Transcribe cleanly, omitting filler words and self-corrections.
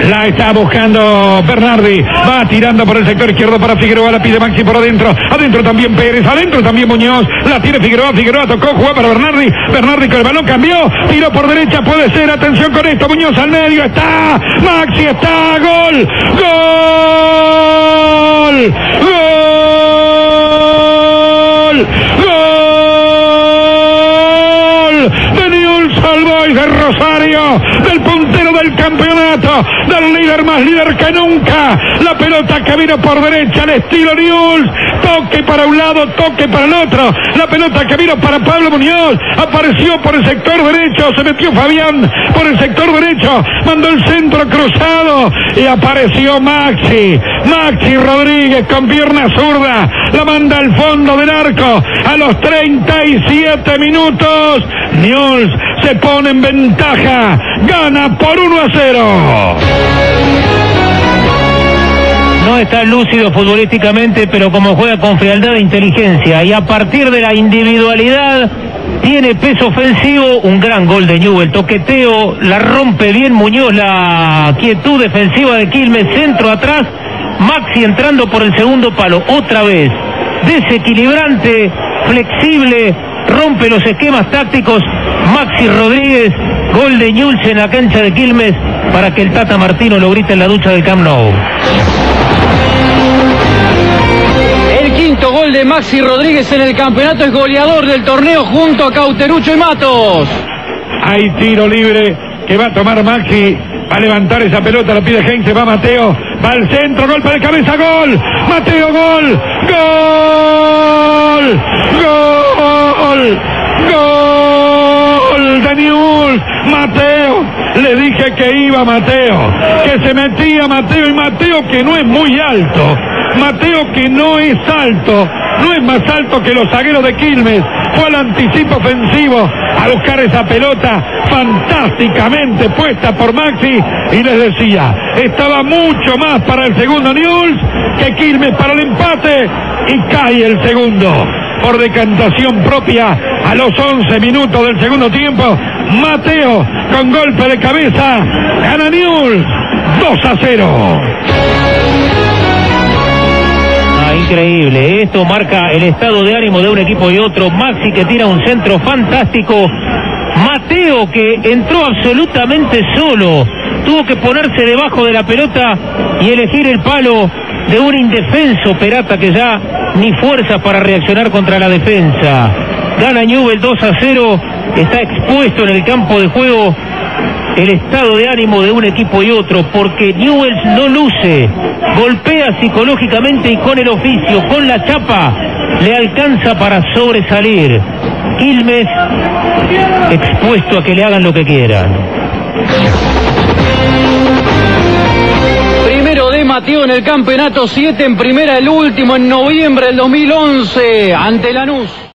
La está buscando Bernardi. Va tirando por el sector izquierdo para Figueroa. La pide Maxi por adentro. Adentro también Pérez. Adentro también Muñoz. La tiene Figueroa. Figueroa tocó. Jugó para Bernardi. Bernardi con el balón cambió. Tiró por derecha. Puede ser. Atención con esto. Muñoz al medio. Está. Maxi está. Gol. Gol. Gol. Gol. De Newell's Old Boys de Rosario. Del puntero del campeonato. Del líder más líder que nunca. La pelota que vino por derecha al estilo Newell's. Toque para un lado, toque para el otro. La pelota que vino para Pablo Muñoz. Apareció por el sector derecho. Se metió Fabián por el sector derecho. Mandó el centro cruzado. Y apareció Maxi. Maxi Rodríguez con pierna zurda. La manda al fondo del arco. A los 37 minutos. Newell's se pone en ventaja. Gana por 1-0. No está lúcido futbolísticamente, pero como juega con frialdad e inteligencia, y a partir de la individualidad tiene peso ofensivo. Un gran gol de Newell's, toqueteo, la rompe bien Muñoz, la quietud defensiva de Quilmes, centro atrás, Maxi entrando por el segundo palo, otra vez, desequilibrante, flexible, rompe los esquemas tácticos, Maxi Rodríguez, gol de Newell's en la cancha de Quilmes, para que el Tata Martino lo grite en la ducha del Camp Nou. El quinto gol de Maxi Rodríguez en el campeonato, es goleador del torneo junto a Cauterucho y Matos. Hay tiro libre que va a tomar Maxi. Va a levantar esa pelota, la pide Heinze, va Mateo, va al centro, golpe de cabeza, gol. Mateo, gol. Gol. Gol. Gol de Newell's. Mateo, le dije que iba Mateo, que se metía Mateo, y Mateo que no es muy alto. Mateo que no es alto, no es más alto que los zagueros de Quilmes, fue al anticipo ofensivo a buscar esa pelota fantásticamente puesta por Maxi, y les decía, estaba mucho más para el segundo Newell's que Quilmes para el empate, y cae el segundo por decantación propia a los 11 minutos del segundo tiempo. Mateo con golpe de cabeza, gana Newell's 2-0. Increíble, esto marca el estado de ánimo de un equipo y otro. Maxi que tira un centro fantástico, Mateo que entró absolutamente solo, tuvo que ponerse debajo de la pelota y elegir el palo de un indefenso Perata que ya ni fuerzas para reaccionar contra la defensa. Gana Newell's 2-0, está expuesto en el campo de juego el estado de ánimo de un equipo y otro, porque Newell's no luce, golpea psicológicamente y con el oficio, con la chapa, le alcanza para sobresalir. Quilmes expuesto a que le hagan lo que quieran. Primero de Mateo en el campeonato, 7 en primera, el último en noviembre del 2011 ante Lanús.